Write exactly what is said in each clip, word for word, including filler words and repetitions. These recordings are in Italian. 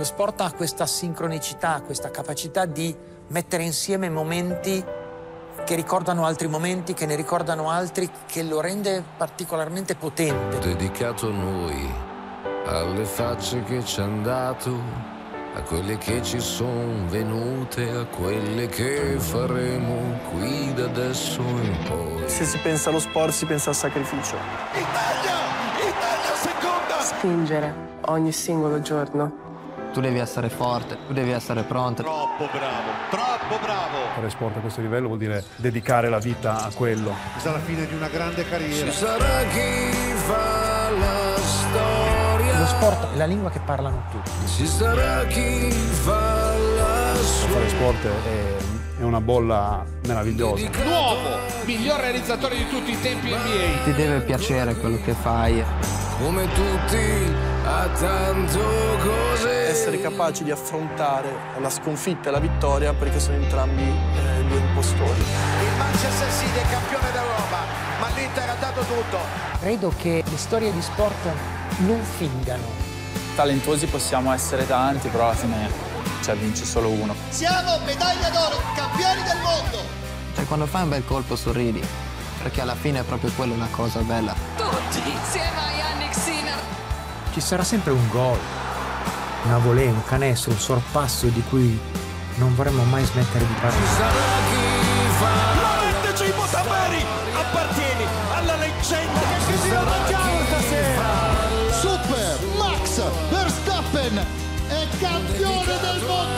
Lo sport ha questa sincronicità, questa capacità di mettere insieme momenti che ricordano altri momenti, che ne ricordano altri, che lo rende particolarmente potente. Dedicato a noi, alle facce che ci han dato, a quelle che ci sono venute, a quelle che faremo qui da adesso in poi. Se si pensa allo sport, si pensa al sacrificio. Italia! Italia seconda! Spingere ogni singolo giorno. Tu devi essere forte, tu devi essere pronto. Troppo bravo, troppo bravo! Fare sport a questo livello vuol dire dedicare la vita a quello. Questa è la fine di una grande carriera. Ci sarà chi fa la storia. Lo sport è la lingua che parlano tutti. Ci sarà chi fa la sua. Fare sport è, è una bolla meravigliosa. L'uomo, miglior realizzatore di tutti i tempi N B A. Ti deve piacere quello che fai. Come tutti ha tanto cose. Essere capaci di affrontare la sconfitta e la vittoria, perché sono entrambi eh, due impostori. Il Manchester City è campione d'Europa, ma l'Inter ha dato tutto. Credo che le storie di sport non fingano. Talentuosi possiamo essere tanti, però alla fine cioè, vince solo uno. Siamo medaglia d'oro, campioni del mondo! Cioè, quando fai un bel colpo sorridi, perché alla fine è proprio quella la cosa bella. Tutti insieme a Yannick Sinner. Ci sarà sempre un gol, una volée, un canestro, un sorpasso di cui non vorremmo mai smettere di parlare. Ci sarà chi fa. Laurent Cibo Tameri appartieni alla leggenda che si sarà stasera. Super Max Verstappen è campione del mondo.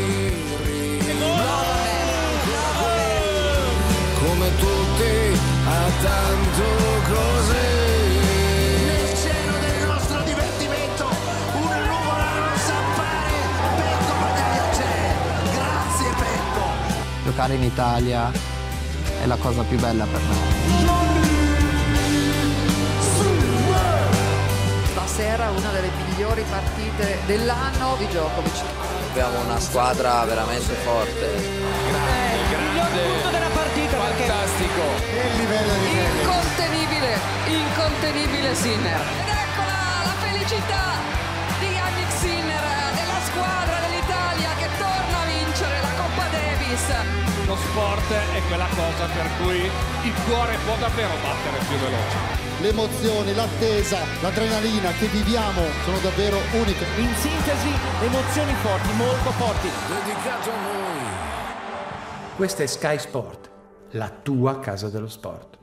Come tutti ha tanto cose. Nel cielo del nostro divertimento una nuvola rossa appare. Pecco Battaglia c'è. Grazie Pecco. Giocare in Italia è la cosa più bella per me. Stasera una delle migliori partite dell'anno di Djokovic. Abbiamo una squadra veramente forte. Il miglior punto della partita. Fantastico. Che livello di Incontenibile, incontenibile Sinner. Ed eccola la felicità di Yannick Sinner, della squadra dell'Italia che torna a vincere la Coppa Davis. Lo sport è quella cosa per cui il cuore può davvero battere più veloce. L'emozione, l'attesa, l'adrenalina che viviamo sono davvero uniche. In sintesi, emozioni forti, molto forti. Dedicato a noi. Questa è Sky Sport, la tua casa dello sport.